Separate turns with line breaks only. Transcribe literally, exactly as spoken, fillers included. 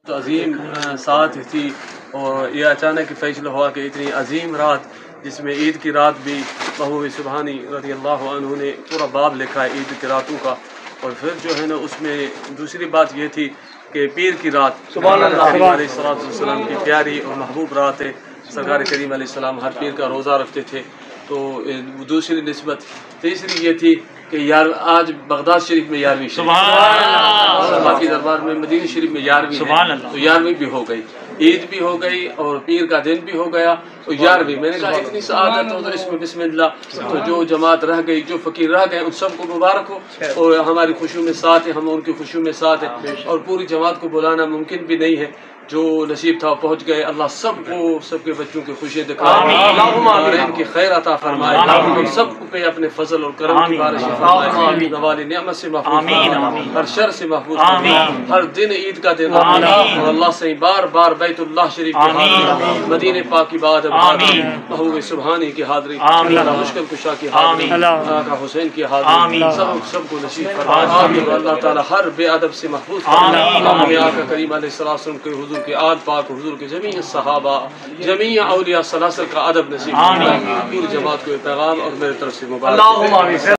تو عظیم ساتھ تھی اور یہ اچانک فیصلہ ہوا کہ اتنی عظیم رات جس میں عید کی رات بھی محبوب سبحانی رضی اللہ عنہ نے پورا باب لکھا ہے عید کی راتوں کا. اور پھر جو ہے نا اس میں دوسری بات یہ تھی کہ پیر کی رات سبحان اللہ علیہ السلام کی پیاری اور محبوب رات ہے. سرکار کریم علیہ السلام ہر پیر کا روزہ رکھتے تھے. تو دوسری نسبت تیسری یہ تھی کہ یار آج بغداد شریف میں یارویں شریف باقی دربار میں مدینہ شریف میں یارویں ہے تو یارویں بھی ہو گئی, عید بھی ہو گئی اور پیر کا دن بھی ہو گیا تو یارویں. میں نے کہا اتنی سعادت ہو تو اس میں بسم اللہ. تو جو جماعت رہ گئی جو فقیر رہ گئے ان سب کو مبارک ہو اور ہماری خوشیوں میں ساتھ ہے, ہم ان کی خوشیوں میں ساتھ ہیں اور پوری جماعت کو بلانا ممکن بھی نہیں ہے. جو نصیب تھا پہنچ گئے. اللہ سب کو سب کے بچوں کی خوشی دکھائے اور ان کی خیر عطا فرمائے. ہم سب کو پہ اپنے فضل اور کرم کی بارش فرمائے. نوال نعمت سے محفوظ فرمائے, ہر شر سے محفوظ فرمائے. ہر دن عید کا دن اور اللہ سے بار بار بیت اللہ شریف کی حاضری, مدینہ پاک کی بعد محبوب سبحانی کی حاضری, مشکل کشا کی حاضری, آقا حسین کی حاضری, سب سب کو نصیب فرمائے. اللہ تعالی ہر بے ادب سے محفوظ فرمائے. آقا کریم علیہ السلام کے حضور کے آل پاک, حضور کے جمیع صحابہ, جمیع اولیاء سلاسل کا ادب نصیب فرمائے. پوری جماعت کو پیغام اور میرے طرف سے مبارک.